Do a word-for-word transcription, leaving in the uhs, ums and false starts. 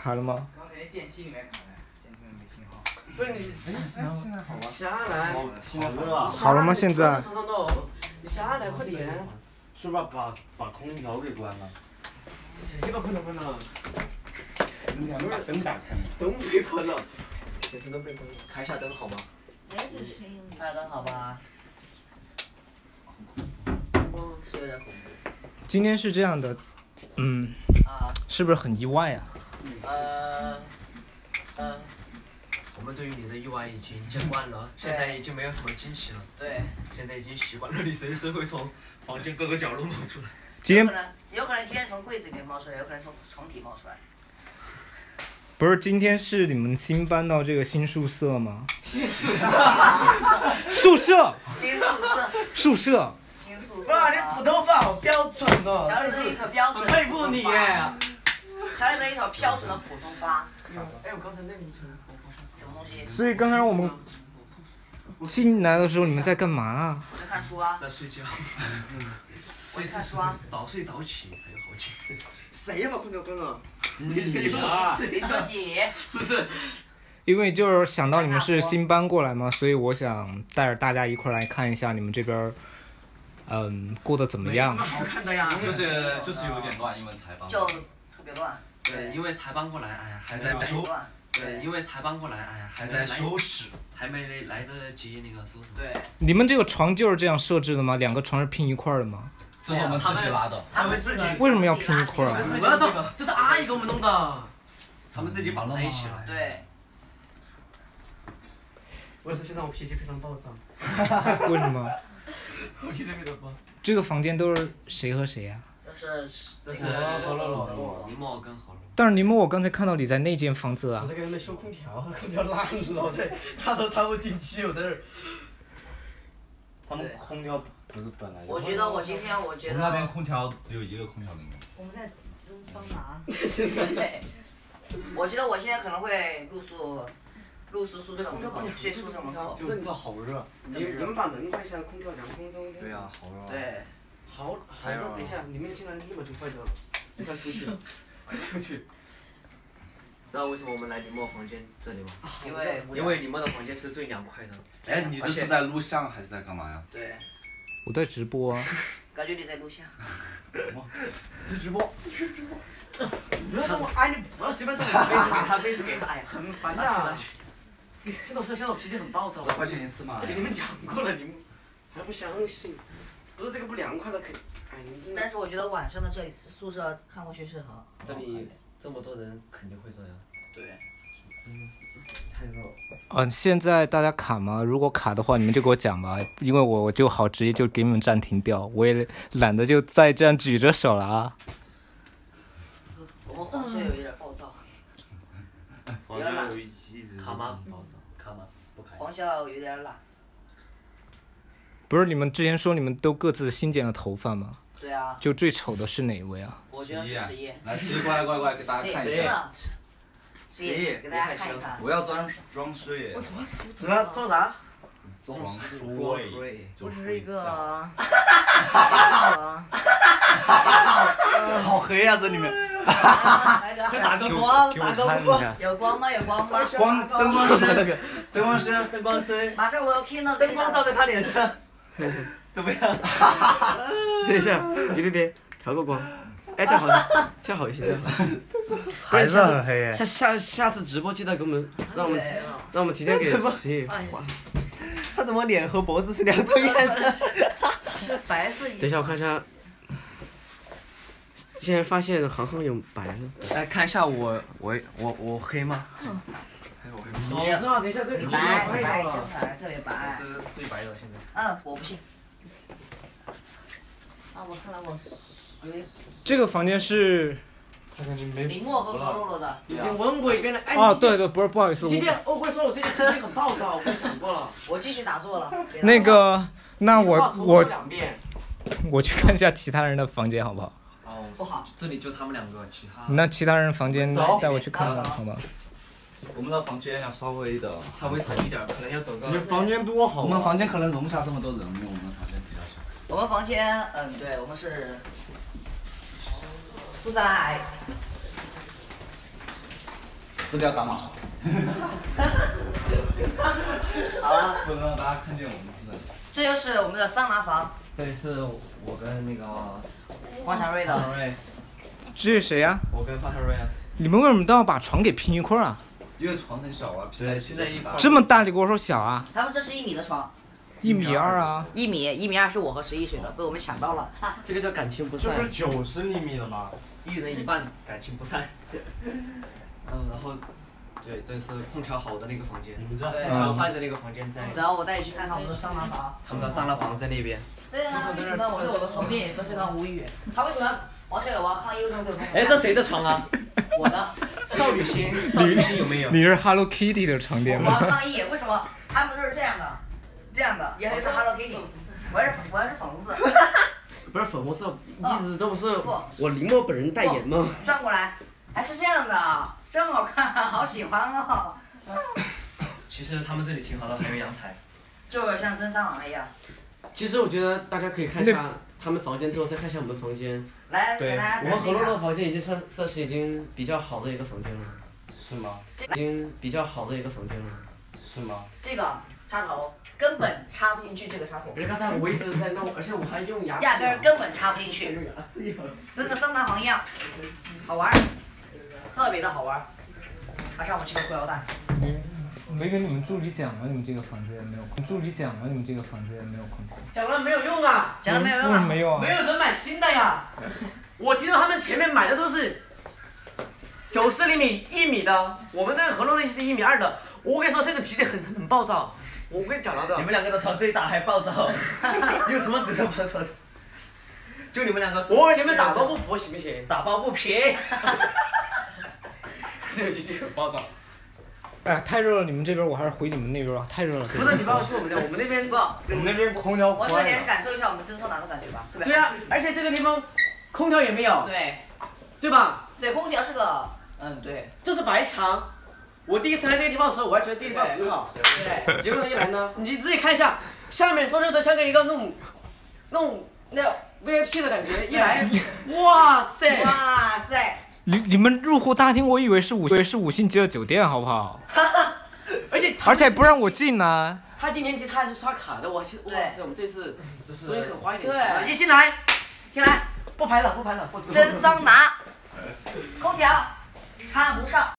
卡了吗？ 刚才电梯里面卡了，电梯里面没信号。 不是你， 哎，现在好吧？ 下来。 好热啊！ 好了吗？现在？ 你下来快点。 是吧？把把空调给关了。 谁把空调关了？ 你两把灯打开。 灯被关了。全身都被关了。 开一下灯好吗？ 没这声音。 开灯好吧。嗯，是有点恐怖。 今天是这样的，嗯， 啊。 是不是很意外啊？ 呃，呃。 我们对于你的意外已经见惯了，现在已经没有什么惊奇了。 对。 现在已经习惯了，你随时会从房间各个角落冒出来。 今天有可能，有可能今天从柜子里面冒出来，有可能从床底冒出来。 不是今天是你们新搬到这个新宿舍吗？ 新宿舍。 宿舍。 新宿舍。 宿舍。 新宿舍。 哇，你普通话好标准哦。 小李的一口标准。 佩服你耶。 小李的一口标准的普通话。 哎，我刚才那个什么？ 什么东西？ 所以刚才我们进来的时候，你们在干嘛啊？ 我在看书啊。 在睡觉。 我在看书啊。 早睡早起才有好气质。 谁把空调关了？ 你啊！ 你自己。 不是。 因为就是想到你们是新搬过来嘛，所以我想带着大家一块来看一下你们这边，嗯，过得怎么样？ 好看的呀。 就是就是有点乱，因为才搬。 就特别乱。 对，因为才搬过来，哎呀，还在修。 对，因为才搬过来，哎呀， 还在收拾， 还没来得及那个收拾。 对。 你们这个床就是这样设置的吗？两个床是拼一块的吗？ 这是我们自己拉的。 他们自己。 为什么要拼一块啊？ 我要弄，这是阿姨给我们弄的。他们自己绑在一起了。 对。 我也是，现在我脾气非常暴躁。 为什么？ 我脾气特别暴。 这个房间都是谁和谁呀？ 这是这是何乐乐， 林默跟何乐。 但是林默，我刚才看到你在那间房子啊。 我在给他们修空调，空调烂了，我在插都插不进去，我在这儿。 他们空调不是本来。 我觉得我今天我觉得。 我们那边空调只有一个空调能用。 我们在蒸桑拿。 对。我觉得我今天可能会露宿，露宿宿舍门口，睡宿舍门口。 就这好热。 你你们把门关一下，空调凉风中。 对呀，好热。 对。 好，好热。等一下，你们进来立马就坏掉了，快出去，快出去。 知道为什么我们来林默房间这里吗？ 因为因为林默的房间是最凉快的。 哎，你这是在录像还是在干嘛呀？ 对。 我在直播啊。 感觉你在录像。 什么？在直播。 直播。不要动我，哎，你不要随便动我，杯子给他，杯子给他，哎呀，很烦的。现在我现在我脾气很暴躁。 十块钱一次嘛。 我给你们讲过了，你们还不相信？不是这个不凉快了，可以。哎，你真的。 但是我觉得晚上的这里宿舍看过去是很。 这里这么多人，肯定会这样。 对。 真的是太热了。 嗯，现在大家卡吗？如果卡的话，你们就给我讲吧，因为我我就好直接就给你们暂停掉，我也懒得就再这样举着手了啊。 我们黄校有一点暴躁。 黄校有一期一直卡吗？暴躁，卡吗？不卡。 黄校有点懒。 不是你们之前说你们都各自新剪了头发吗？ 对啊。 就最丑的是哪一位啊？ 我觉得是十一。 来，十一过来过来过来，给大家看一下。 十一，给大家看一看。 我要装装睡。 我怎么怎么装啥？ 装睡。 我只是一个。 好黑啊，这里面。 快打个光，打个光。 有光吗？有光吗？ 光灯光师那个，灯光师， 灯光师。 马上我要听到。 灯光照在他脸上。看一下，怎么样？等一下，别别别，调个光。哎，这样好，这样好一些，这样好。 还是很黑。 下下下次直播记得给我们，让我们让我们提前给谁换。他怎么脸和脖子是两种颜色？ 白色。 等一下，我看一下。现在发现航航有白了。 来看一下我我我我黑吗？ 我知道，等一下这个白白身材特别白。 我是最白的现在。 嗯，我不信。 啊，我看来我。 这个房间是。 林默和何露露的。 已经问过一遍了。哎。 哦，对对，不是，不好意思。 琪琪，我会说我最近脾气很暴躁，我跟你讲过了。 我继续打坐了。 那个，那我我。 两遍。 我去看一下其他人的房间，好不好？ 哦。 不好。 这里就他们两个，其他。 那其他人房间带我去看看，好吗？ 我们的房间要稍微的， 稍微整一点，可能要走个。 你房间多好。我们房间可能容不下这么多人，因为我们房间比较小。 我们房间，嗯，对，我们是住在这个要打码。 好了， 不能让大家看见我们是的。 这就是我们的桑拿房， 这里是我跟那个黄祥瑞的。 方瑞， 这是谁呀、 我跟方祥瑞啊。 你们为什么都要把床给拼一块儿啊？ 因为床很小啊， 对，现在一块。 这么大你跟我说小啊？ 他们这是一米的床， 一米二啊？ 一米一米二是我和十一学的，被我们抢到了。 这个叫感情不散。 九十厘米了吗？ 一人一半，感情不散。嗯，然后，对，这是空调好的那个房间， 你们知道对空调坏的那个房间在。 然后我带你去看看我们的桑拿房。 他们的桑拿房在那边。 对啊，为此呢，我对我的床垫也是非常无语。他为什么王小友我要抗议为什么对我？ 哎，这谁的床啊？ 我的。 少女心，少女心有没有？ 你是 Hello Kitty 的床垫我吗？ 要抗议，为什么他们都是这样的，这样的？我是 Hello Kitty，我要是我要是粉红色。 不是粉红色，一直都不是我林默本人代言吗？ 转过来，还是这样的，真好看，好喜欢哦。 其实他们这里挺好的，还有阳台。 就像真桑拿一样。 其实我觉得大家可以看一下他们房间之后，再看一下我们房间。 来，给大家我们展示一下。 何洛洛房间已经算算是已经比较好的一个房间了。 是吗？ 已经比较好的一个房间了。 是吗？ 这个插头根本插不进去这个插头。 而且刚才我一直在弄，而且我还用牙齿。 压根儿根本插不进去，跟个桑拿房一样，好玩儿，特别的好玩儿。马上我们去个裤腰带。 没跟你们助理讲吗？你们这个房间没有空。助理讲吗？你们这个房间没有空调。 讲了没有用啊！ 讲了没有用为什么啊？ 没有啊？ 没有人买新的呀！我听到他们前面买的都是九十厘米、一米的，我们这个何洛洛是一米二的。我跟你说，这个脾气很很暴躁。我跟你讲了的。 你们两个的床最大还暴躁，有什么值得暴躁的？就你们两个。 我给你们打抱不服行不行？ 打抱不平。 这个脾气很暴躁。 哎呀，太热了！你们这边，我还是回你们那边吧。太热了。 不是你不要去我们这，我们那边不。 我们那边空调我坏了。 说你感受一下我们真桑拿的感觉吧，对吧？ 对啊，而且这个地方空调也没有， 对， 对吧？ 对，空调是个，嗯，对， 这是白墙。我第一次来这个地方的时候，我还觉得这个地方很好。 对。 结果一来呢，你自己看一下，下面装修的像个一个那种，那种那 V I P 的感觉，一来，哇塞！ 哇塞！ 你你们入户大厅，我以为是五，以为是五星级的酒店，好不好？ 而且而且不让我进呢。 他今年级他还是刷卡的，我去，哇对塞，我们这次这是终于肯花一点钱了。 对一进来， 进来， 不拍了，不拍了，不直播真桑拿，空调插不上，